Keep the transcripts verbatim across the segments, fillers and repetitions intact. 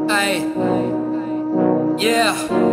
Ay, yeah.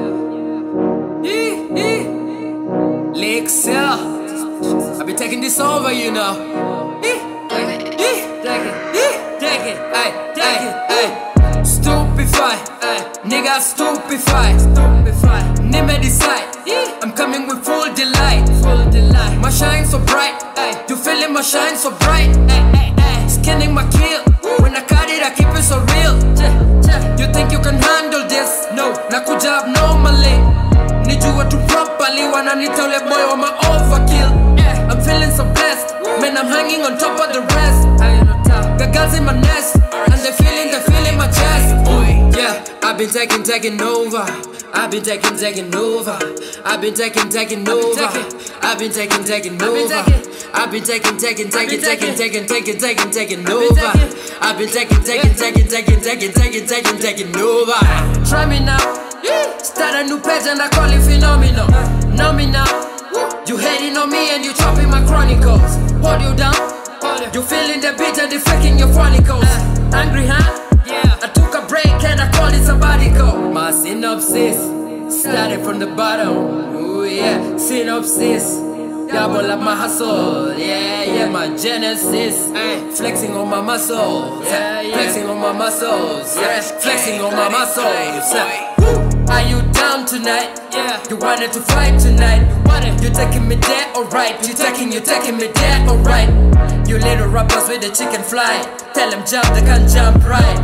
Eee, eee. Licks, yeah. I be taking this over, you know. Eee, eee, take it, eee, take it, ay, take it, ay. Stupefy, ay, nigga stupefy, stupefy. Name decide, I'm coming with full delight, full delight. My shine so bright, ay. You feeling my shine so bright, ay, ay, ay. Scanning my kill. When I cut it, I keep it so real. You think you can handle this? No, nakuja abnormally. Need you to properly. Wanna need tell a boy on my overkill. I'm feeling so blessed. Man, I'm hanging on top of the rest. Got girls in my nest, and they feeling, they feeling my chest. Yeah, I've been taking, taking over. I've been taking, taking over. I've been taking, taking over. I've been taking, taking over. I've been taking, taking, taking, taking, taking, taking, taking, taking over. I've been taking, taking, taking, taking, taking, taking, taking, taking over. Try me now. Start a new page and I call it phenomenal. Know me now. You hating on me and you chopping my chronicles. Hold you down. You feeling the beat and deflecting your chronicles. Angry, huh? Yeah. I took a break and I called it sabbatical. My synopsis started from the bottom. Ooh yeah, synopsis. Double up my hustle. Yeah, yeah, my genesis. Ay. Flexing on my muscles. Yeah, yeah. Flexing on my muscles. Yeah, flexing on my muscles. Are you down tonight? Yeah. You wanted to fight tonight. You wanted. You taking me there, alright. You taking, you taking me there, alright. You little rappers with the chicken fly. Tell them jump, they can't jump right.